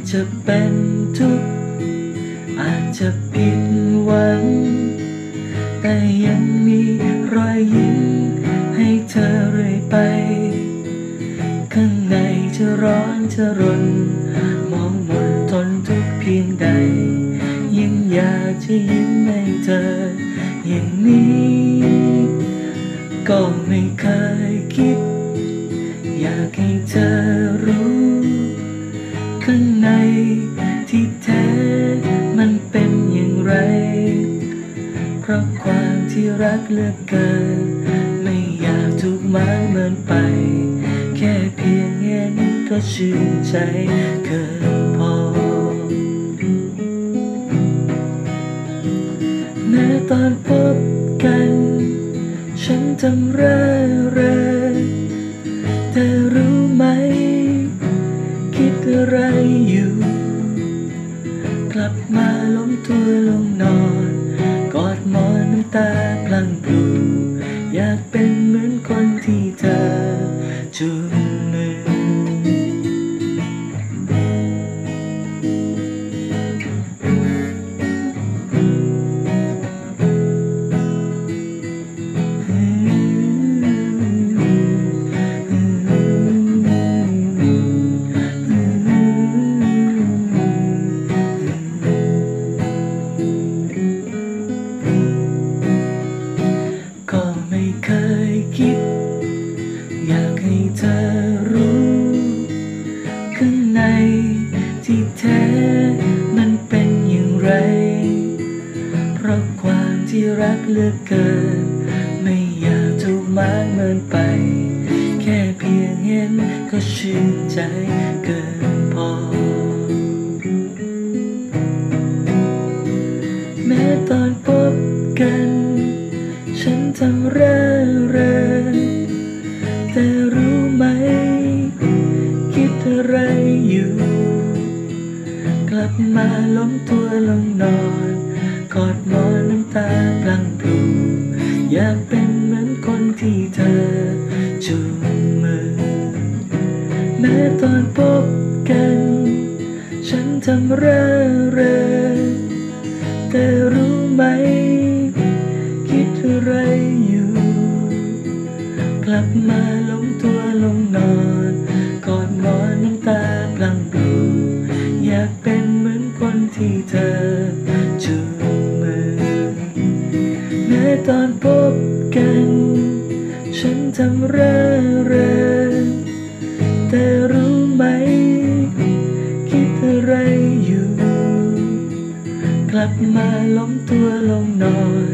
จะเป็นทุกข์อาจจะผิดหวังแต่ยังมีรอยยิ้มให้เธอเรื่อยไปข้างในจะร้อนจะรนมองมนทนทุกข์เพียงใดยังอยากจะยิ้มให้เธออย่างนี้ก็ไม่เคยคิดอยากให้เธอรู้ข้างในที่แท้มันเป็นอย่างไรเพราะความที่รักเหลือเกินไม่อยากถูกหมางเมินไปแค่เพียงเห็นก็ชื่นใจเกินพอแม้ตอนพบกันฉันทำเร่อเธอรู้ไหมคิดอะไรอยู่กลับมาล้มตัวลงนอนกอดหมอนน้ำตาพลังพลูอยากเป็นเหมือนคนที่เธอจูงมือก็ไม่เคยคิดอยากให้เธอรู้ข้างในที่แท้มันเป็นอย่างไรเพราะความที่รักเหลือเกินไม่อยากถูกหมางเมินไปแค่เพียงเห็นก็ชื่นใจเกินพอแม้ตอนพบกันฉันทำเร่อแต่รู้ไหมคิดอะไรอยู่กลับมาล้มตัวลงนอนกอดหมอนน้ำตาพลังพลูอยากเป็นเหมือนคนที่เธอจูงมือแม้ตอนพบกันฉันทำเร่อแต่รู้ไหมคิดอะไรอยู่กลับมาล้มตัวลงนอนกอดหมอนน้ำตาพลังพลูอยากเป็นเหมือนคนที่เธอจูงมือแม้ตอนพบกันฉันทำเร่อแต่รู้ไหมคิดอะไรอยู่กลับมาล้มตัวลงนอน